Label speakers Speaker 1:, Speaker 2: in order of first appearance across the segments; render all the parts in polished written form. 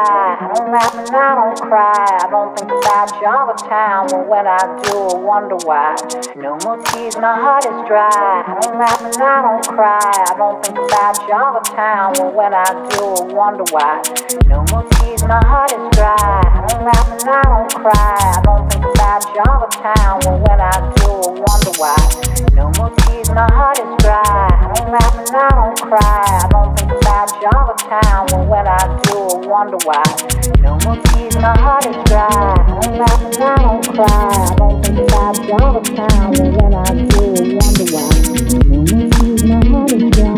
Speaker 1: dry. I don't laugh and I don't cry. I don't think about you all the time. But when I do, I wonder why. No more tears, my heart is dry. I don't laugh and I don't cry. I don't think about you all the time. But when I do, I wonder why. No more tears, my heart is dry. I don't laugh and I don't cry. I don't think about you all the time. But when I do, I wonder why. No more tears, my heart is dry. I don't laugh and I don't cry. I don't think about you all the time. But when I do, I wonder why. No more tears, my heart is dry. I don't laugh and I don't cry. I don't think about you all the time. But when I do, I wonder why. No more tears, my heart is dry.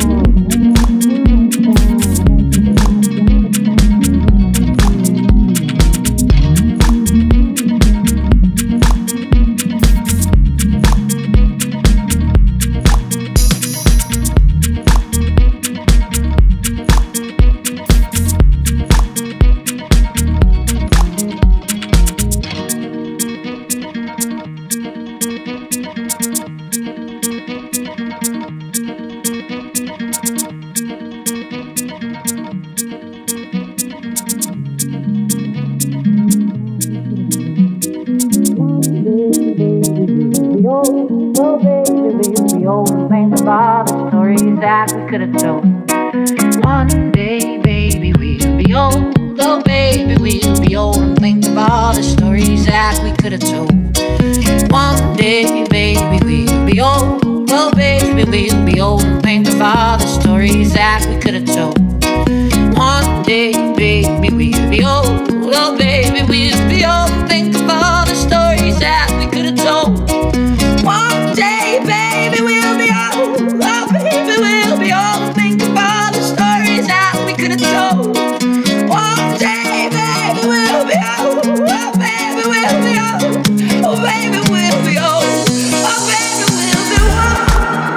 Speaker 1: That we could have told. One day, baby, we'll be old. Oh, baby, we'll be old. And think of all the stories that we could have told. One day, baby, we'll be old. Oh, baby, we'll be old. And think of all the stories that we could have told. One day, baby, we'll be old. Oh, baby, we'll be old. And think of all the stories that we could have told. One day, baby, we'll be old. Oh, baby, we'll be old. Think of all the stories that we could have told. One day, baby, we'll be old. Oh, baby, we'll be old. Oh, baby, we'll be old. Oh, baby, we'll be old.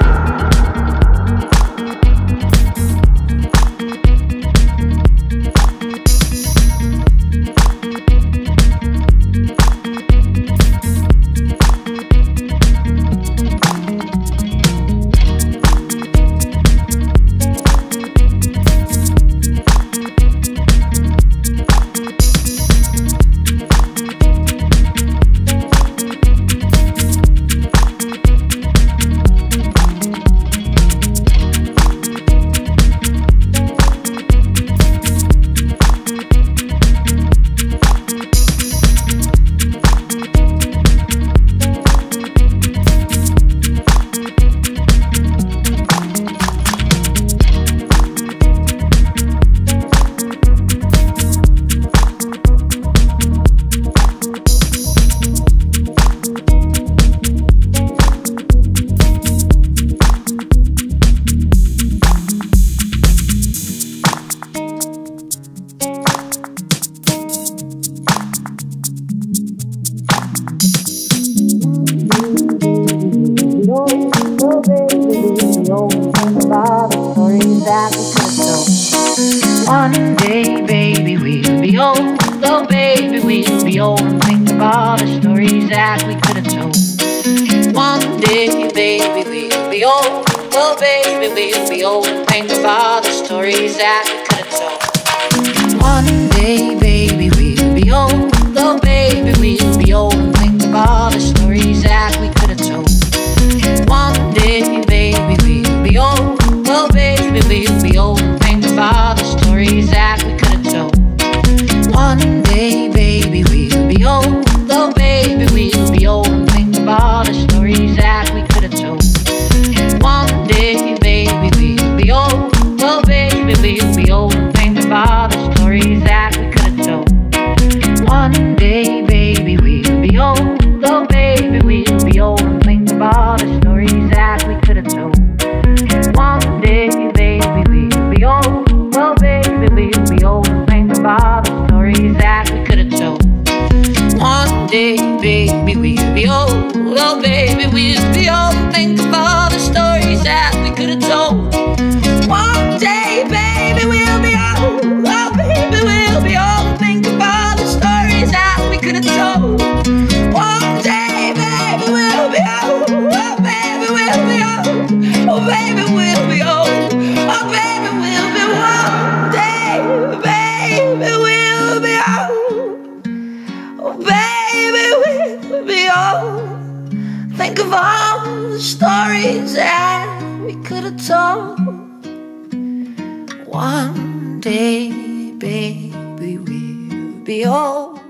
Speaker 1: One day, baby, we'll be old. Oh, baby, we'll be old. And think of all the stories that we could have told. One day, baby, we'll be old. Oh, baby, we'll be old. And think of all the stories that we could have told. One day, baby, we'll be old. Oh, baby, we'll be old. And think of all the stories that we could have told. One day, baby, we'll be old. Oh, baby, we'll be old. And think of all the stories that we could have told. One day, baby, we'll be old. Oh, baby, we'll be old. And think of all the stories that we could have told. One day, baby, we'll be old. Oh, baby, we'll be old. And think of all the stories that we could have told. One day, baby, we'll be old. Oh, baby, we'll be old. And think of all the stories that we could have told. One day, baby, we'll be old. Oh, baby, we'll be old. And think of all the stories that we could have told. One day, baby, we'll be old. Oh, baby, we'll be old. And think of all the stories that we could have told. One day, baby, we'll be old. Oh, baby, we'll be old. And think of all the stories that we could have told. One day, baby, we'll be old. Oh, baby, we'll be old. Oh, baby, we'll be old. Oh, baby, we'll be one day, baby, we'll Think of all the stories that we could have told. One day, baby, we'll be old.